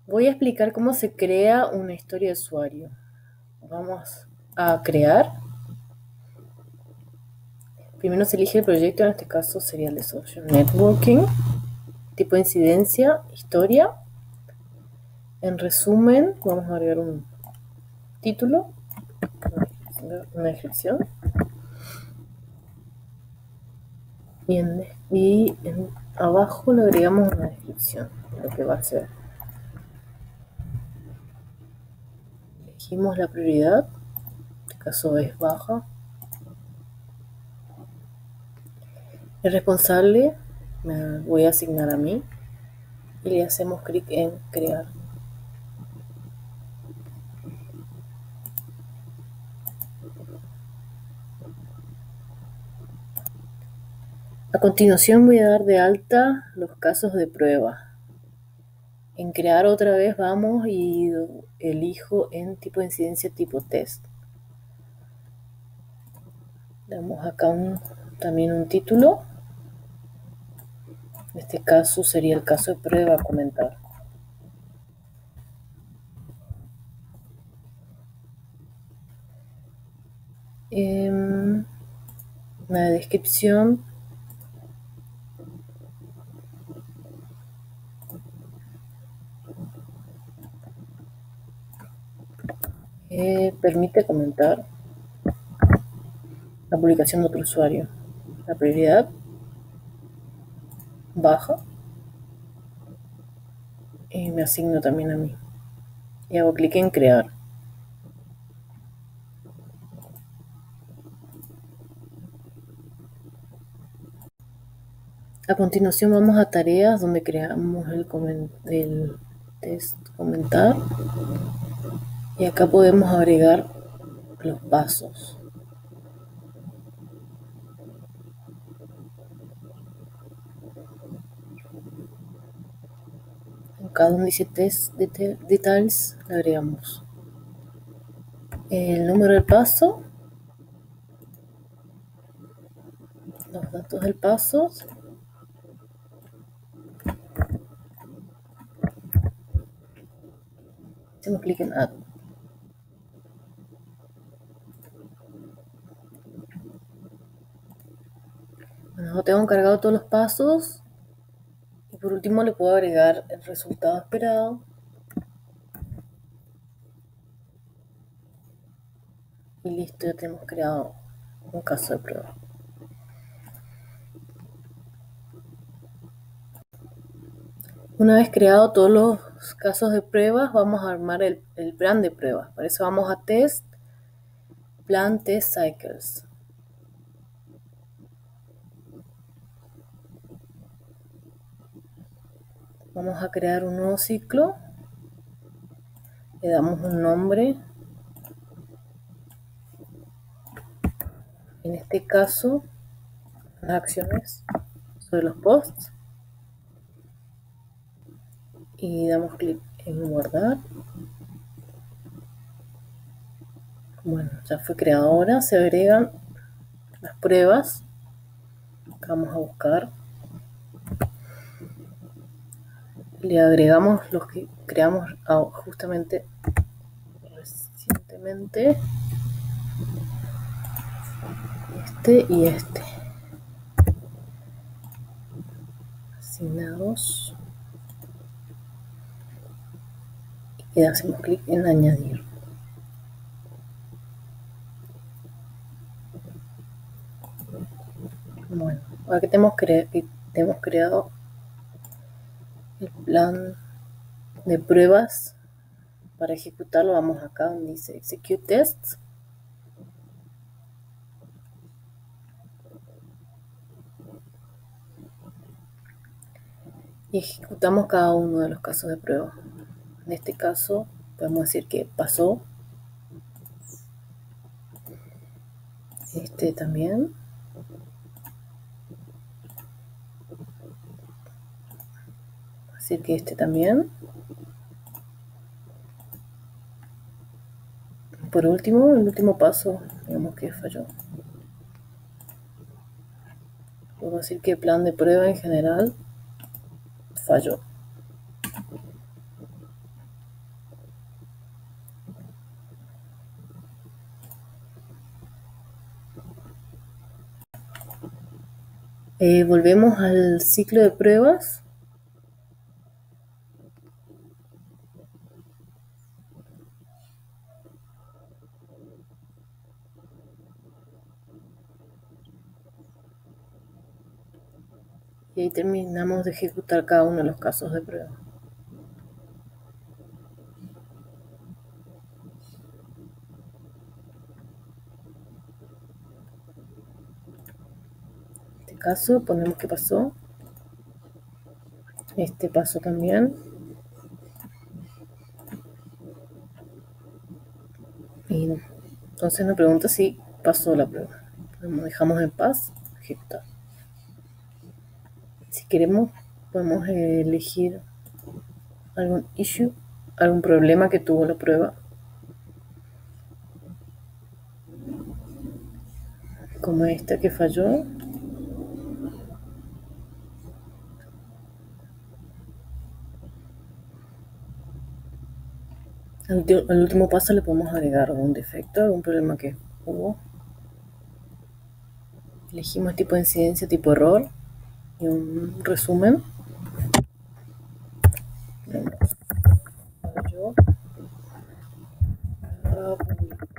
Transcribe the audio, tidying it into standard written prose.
Voy a explicar cómo se crea una historia de usuario. Vamos a crear. Primero se elige el proyecto, en este caso sería el de Social Networking. Tipo de incidencia, historia. En resumen, vamos a agregar un título, una descripción. Y abajo le agregamos una descripción de lo que va a ser. Elegimos la prioridad, en este caso es baja. El responsable me voy a asignar a mí y le hacemos clic en crear. A continuación voy a dar de alta los casos de prueba. En crear otra vez vamos y elijo en tipo de incidencia tipo test. Damos acá también un título. En este caso sería el caso de prueba a comentar. Una descripción. Permite comentar la publicación de otro usuario. La prioridad baja y me asigno también a mí. Y hago clic en crear. A continuación vamos a tareas donde creamos el test comentar. Y acá podemos agregar los pasos. Acá donde dice test details le agregamos el número del paso, los datos del paso, hacemos clic en add. Bueno, tengo cargado todos los pasos y por último le puedo agregar el resultado esperado. Y listo, ya tenemos creado un caso de prueba. Una vez creado todos los casos de pruebas, vamos a armar el plan de pruebas. Para eso vamos a test, plan test cycles. Vamos a crear un nuevo ciclo. Le damos un nombre. En este caso, las acciones sobre los posts. Y damos clic en guardar. Bueno, ya fue creado. Ahora se agregan las pruebas. Vamos a buscar. Le agregamos los que creamos justamente recientemente. Este y este. Asignados. Y hacemos clic en añadir. Bueno, ahora que tenemos creado el plan de pruebas para ejecutarlo, vamos acá donde dice Execute Tests. Y ejecutamos cada uno de los casos de prueba. En este caso podemos decir que pasó. Este también. Decir que este también. Por último, el último paso, digamos que falló. Puedo decir que el plan de prueba en general falló. Volvemos al ciclo de pruebas. Y ahí terminamos de ejecutar cada uno de los casos de prueba. En este caso ponemos que pasó. Este pasó también. Y entonces nos pregunta si pasó la prueba. Dejamos en paz, ejecutar. Si queremos, podemos elegir algún issue, algún problema que tuvo la prueba, como esta que falló. Al último paso le podemos agregar algún defecto, algún problema que hubo. Elegimos tipo de incidencia, tipo error y un resumen. Falló.